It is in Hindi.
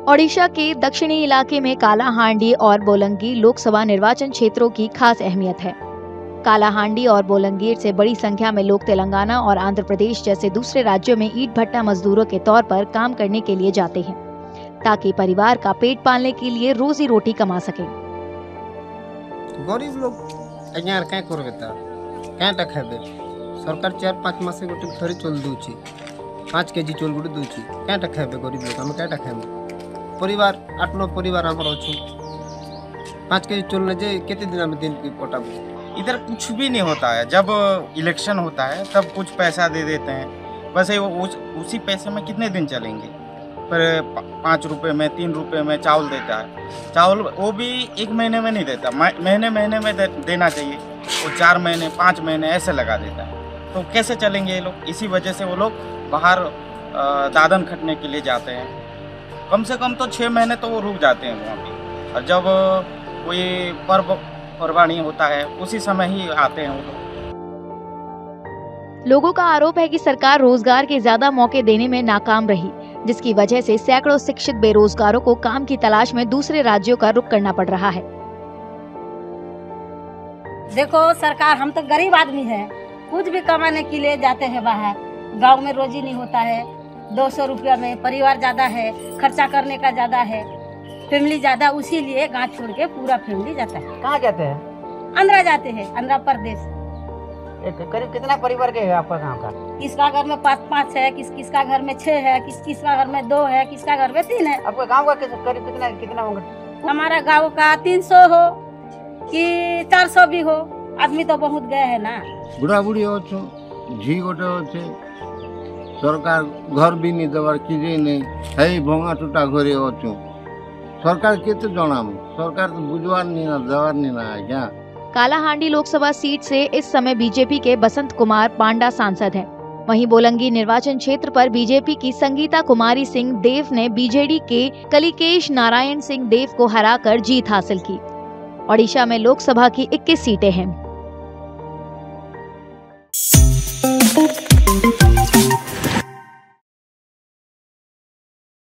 ओडिशा के दक्षिणी इलाके में कालाहांडी और बोलंगीर लोकसभा निर्वाचन क्षेत्रों की खास अहमियत है। कालाहांडी और बोलंगीर से बड़ी संख्या में लोग तेलंगाना और आंध्र प्रदेश जैसे दूसरे राज्यों में ईंट भट्टा मजदूरों के तौर पर काम करने के लिए जाते हैं, ताकि परिवार का पेट पालने के लिए रोजी रोटी कमा सके। गरीब लोग सरकार 4-5 मास गोटे घर चल दूची 5 केजी चोल गुटे दूची क्या खाए गरीब लोग हम क्या खाए परिवार 8-9 परिवार आमर अच्छे 5 केजी चोल ने जे केते दिन में दिन की पटाबू। इधर कुछ भी नहीं होता है। जब इलेक्शन होता है तब कुछ पैसा दे देते हैं, बस वो उसी पैसे में कितने दिन चलेंगे। पर 5 रुपए में 3 रुपए में चावल देता है, चावल वो भी 1 महीने में नहीं देता, महीने में देना चाहिए। वो 4 महीने 5 महीने ऐसे लगा देता है, तो कैसे चलेंगे ये लोग। इसी वजह से वो लोग बाहर दादन खटने के लिए जाते हैं। कम से कम तो 6 महीने तो वो रुक जाते हैं वहाँ पे, और जब कोई पर्व कुर्बानी होता है उसी समय ही आते हैं वो लोग। लोगों का आरोप है कि सरकार रोजगार के ज्यादा मौके देने में नाकाम रही, जिसकी वजह से सैकड़ों शिक्षित बेरोजगारों को काम की तलाश में दूसरे राज्यों का रुख करना पड़ रहा है। देखो सरकार, हम तो गरीब आदमी हैं, कुछ भी कमाने के लिए जाते हैं बाहर। गांव में रोजी नहीं होता है, 200 रुपया में परिवार ज्यादा है, खर्चा करने का ज्यादा है, फैमिली ज्यादा, उसी लिए गांव छोड़ के पूरा फैमिली जाता है। कहाँ जाते हैं? आंध्रा जाते हैं, आंध्रा प्रदेश। करीब कितना परिवार के है आपका गांव का? किसका घर में 5-5 है, किसका घर में 6 है, किसका घर में 2 है, किसका घर में 3 है। आपका गांव का करीब कितना होगा? हमारा गांव का 300 हो कि 400 भी हो, आदमी तो बहुत गए है ना। बुढ़ा बुढ़ी अच्छे झी गोटे अच्छे, सरकार घर भी नहीं देवार किसी नहीं है, भंगा टूटा घरे अच्छे। सरकार केते जनाम, सरकार तो बुझवार नहीं ना देवार नहीं ना है क्या। कालाहांडी लोकसभा सीट से इस समय बीजेपी के बसंत कुमार पांडा सांसद हैं। वहीं बोलंगीर निर्वाचन क्षेत्र पर बीजेपी की संगीता कुमारी सिंह देव ने बीजेडी के कलिकेश नारायण सिंह देव को हराकर जीत हासिल की। ओडिशा में लोकसभा की 21 सीटें हैं।